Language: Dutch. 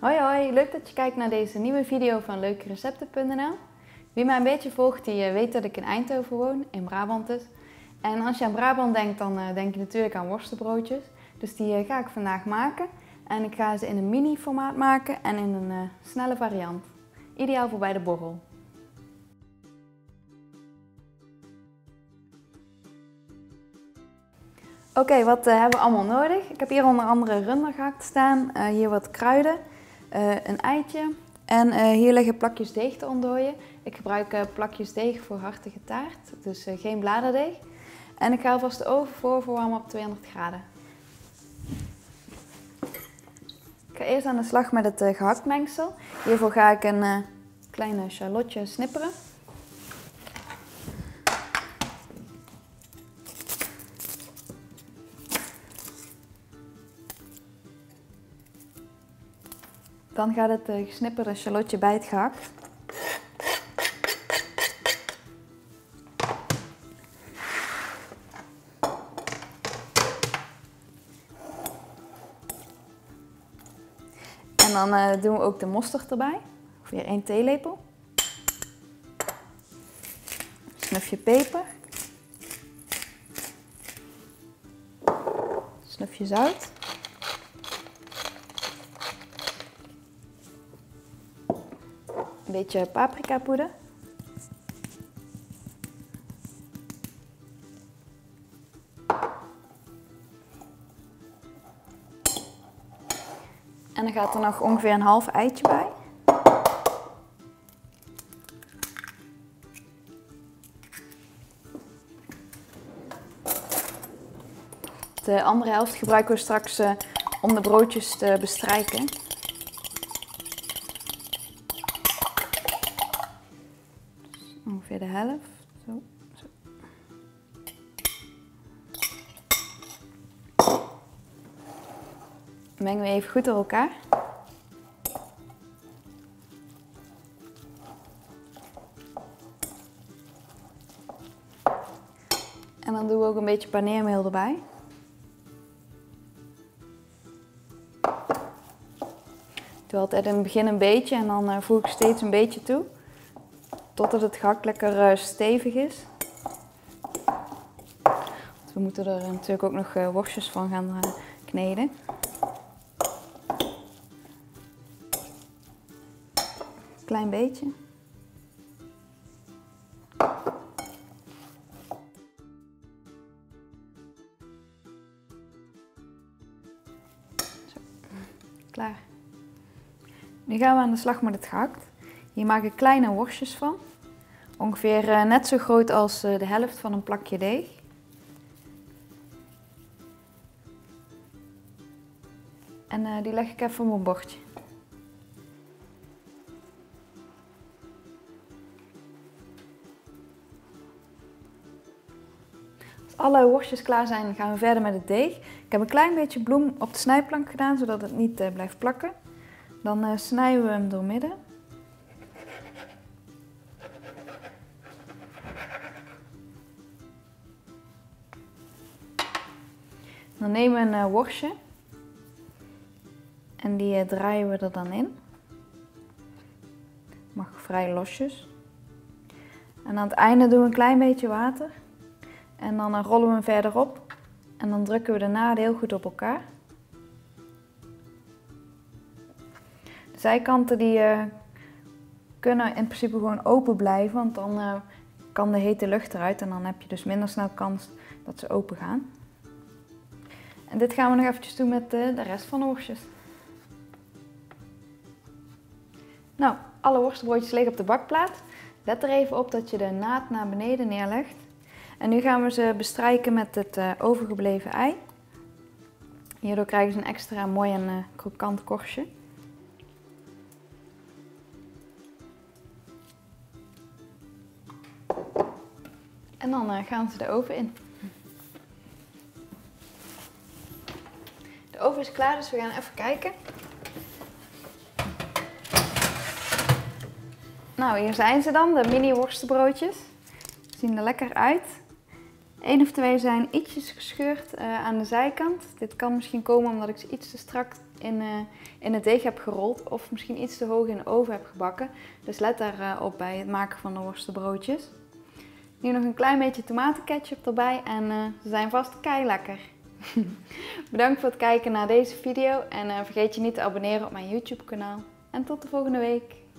Hoi hoi, leuk dat je kijkt naar deze nieuwe video van leukerecepten.nl. Wie mij een beetje volgt, die weet dat ik in Eindhoven woon, in Brabant dus. En als je aan Brabant denkt, dan denk je natuurlijk aan worstenbroodjes. Dus die ga ik vandaag maken. En ik ga ze in een mini formaat maken en in een snelle variant. Ideaal voor bij de borrel. Oké, wat hebben we allemaal nodig? Ik heb hier onder andere runder gehakt staan, hier wat kruiden, een eitje en hier liggen plakjes deeg te ontdooien. Ik gebruik plakjes deeg voor hartige taart, dus geen bladerdeeg. En ik ga alvast de oven voorwarmen op 200 graden. Ik ga eerst aan de slag met het gehaktmengsel. Hiervoor ga ik een kleine shallotje snipperen. Dan gaat het gesnipperde shallotje bij het gehakt. En dan doen we ook de mosterd erbij. Ongeveer 1 theelepel. Een snufje peper. Een snufje zout. Een beetje paprikapoeder. En dan gaat er nog ongeveer een half eitje bij. De andere helft gebruiken we straks om de broodjes te bestrijken. Ongeveer de helft. Zo, zo. Mengen we even goed door elkaar. En dan doen we ook een beetje paneermeel erbij. Ik doe altijd in het begin een beetje en dan voeg ik steeds een beetje toe. Totdat het gehakt lekker stevig is. Want we moeten er natuurlijk ook nog worstjes van gaan kneden. Klein beetje. Zo. Klaar. Nu gaan we aan de slag met het gehakt. Hier maak ik kleine worstjes van. Ongeveer net zo groot als de helft van een plakje deeg. En die leg ik even op mijn bordje. Als alle worstjes klaar zijn, gaan we verder met het deeg. Ik heb een klein beetje bloem op de snijplank gedaan, zodat het niet blijft plakken. Dan snijden we hem doormidden. Dan nemen we een worstje en die draaien we er dan in. Mag vrij losjes. En aan het einde doen we een klein beetje water. En dan rollen we hem verder op. En dan drukken we de naden heel goed op elkaar. De zijkanten die kunnen in principe gewoon open blijven, want dan kan de hete lucht eruit en dan heb je dus minder snel kans dat ze open gaan. En dit gaan we nog eventjes doen met de rest van de worstjes. Nou, alle worstenbroodjes liggen op de bakplaat. Let er even op dat je de naad naar beneden neerlegt. En nu gaan we ze bestrijken met het overgebleven ei. Hierdoor krijgen ze een extra mooi en krokant korstje. En dan gaan ze de oven in. De oven is klaar, dus we gaan even kijken. Nou, hier zijn ze dan, de mini worstenbroodjes. Ze zien er lekker uit. Eén of twee zijn ietsjes gescheurd aan de zijkant. Dit kan misschien komen omdat ik ze iets te strak in het deeg heb gerold of misschien iets te hoog in de oven heb gebakken. Dus let daarop bij het maken van de worstenbroodjes. Nu nog een klein beetje tomatenketchup erbij en ze zijn vast kei lekker. Bedankt voor het kijken naar deze video en vergeet je niet te abonneren op mijn YouTube kanaal. En tot de volgende week.